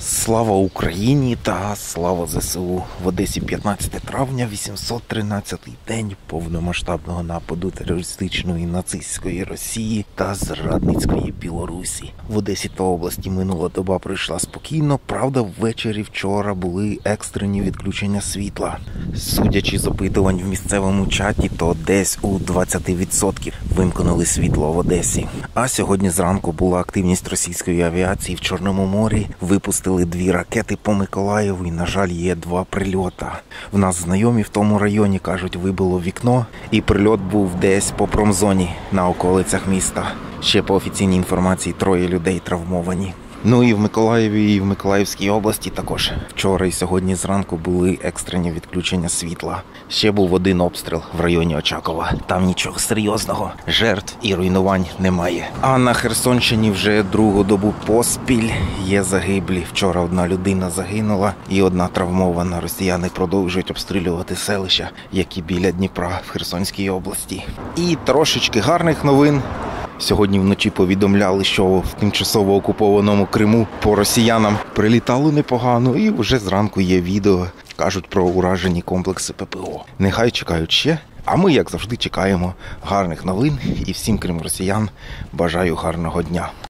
Слава Україні та слава ЗСУ! В Одесі 15 травня, 813-й день повномасштабного нападу терористичної нацистської Росії та зрадницької Білорусі. В Одесі та області минула доба пройшла спокійно, правда, ввечері вчора були екстрені відключення світла. Судячи з опитувань в місцевому чаті, то десь у 20% вимкнули світло в Одесі. А сьогодні зранку була активність російської авіації в Чорному морі, випустили 2 ракети по Миколаєву і, на жаль, є 2 прильота. В нас знайомі в тому районі, кажуть, вибило вікно і прильот був десь по промзоні на околицях міста. Ще по офіційній інформації 3 людей травмовані. Ну і в Миколаєві, і в Миколаївській області також. Вчора і сьогодні зранку були екстрені відключення світла. Ще був 1 обстріл в районі Очакова. Там нічого серйозного, жертв і руйнувань немає. А на Херсонщині вже 2-гу добу поспіль є загиблі. Вчора 1 людина загинула і 1 травмована. Росіяни продовжують обстрілювати селища, які біля Дніпра в Херсонській області. І трошечки гарних новин. Сьогодні вночі повідомляли, що в тимчасово окупованому Криму по росіянам прилітало непогано, і вже зранку є відео, кажуть про уражені комплекси ППО. Нехай чекають ще, а ми, як завжди, чекаємо гарних новин, і всім, крім росіян, бажаю гарного дня.